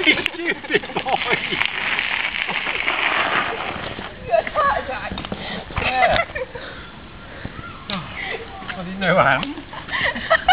stupid boy! You're a heart attack. Yeah. Oh, I didn't know, Anne.